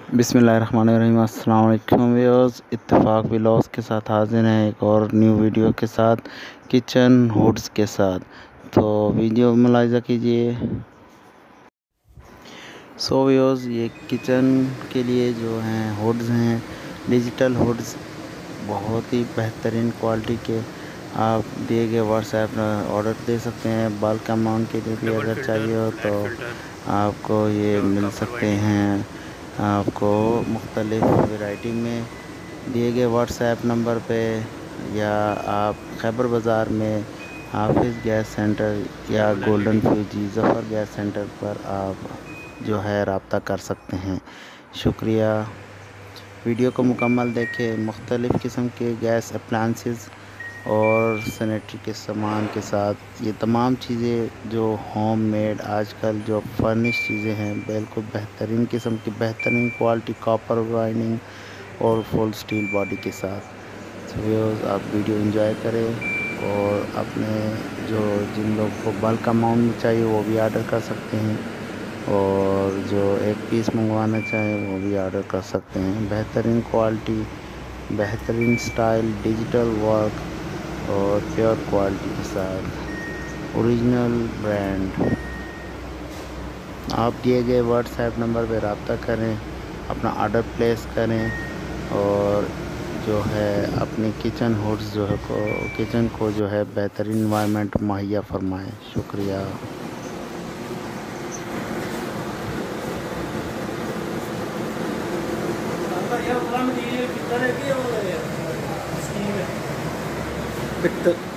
बिस्मिल्लाहिर्रहमानिर्रहीम। अस्सलाम वालेकुम व्यूअर्स, इत्तेफाक व्लॉग्स के साथ हाजिर हैं एक और न्यू वीडियो के साथ, किचन हुड्स के साथ। तो वीडियो मुलाहिज़ा कीजिए। सो व्यूअर्स, ये किचन के लिए जो हैं हुड्स हैं, डिजिटल हुड्स, बहुत ही बेहतरीन क्वालिटी के आप दिए गए व्हाट्सएप ऑर्डर दे सकते हैं। बल्क अमाउंट के लिए भी अगर चाहिए हो तो आपको ये मिल सकते हैं। आपको मुख्तलिफ़ वैरायटी में दिए गए व्हाट्सएप नंबर पे, या आप खैबर बाज़ार में हाफिज़ गैस सेंटर या golden Fuji Zafar gas center पर आप जो है रब्ता कर सकते हैं। शुक्रिया। वीडियो को मुकम्मल देखें। मुख्तलिफ़ किस्म के गैस अप्लायंसेस और सैनिटरी के सामान के साथ ये तमाम चीज़ें जो होम मेड आजकल जो फर्निश चीज़ें हैं, बिल्कुल बेहतरीन किस्म की बेहतरीन क्वालिटी कॉपर वाइंडिंग और फुल स्टील बॉडी के साथ। तो व्यूअर्स, आप वीडियो एंजॉय करें और अपने जो जिन लोगों को बल्क अमाउंट में चाहिए वो भी ऑर्डर कर सकते हैं, और जो एक पीस मंगवाना चाहें वो भी ऑर्डर कर सकते हैं। बेहतरीन क्वालिटी, बेहतरीन स्टाइल, डिजिटल वर्क और प्योर क्वालिटी के साथ ओरिजिनल ब्रांड। आप दिए गए व्हाट्सएप नंबर पर रब्ता करें, अपना ऑर्डर प्लेस करें और जो है अपनी किचन हुड्स जो है किचन को जो है बेहतरीन इन्वायरमेंट मुहैया फरमाएं। शुक्रिया। पित्तल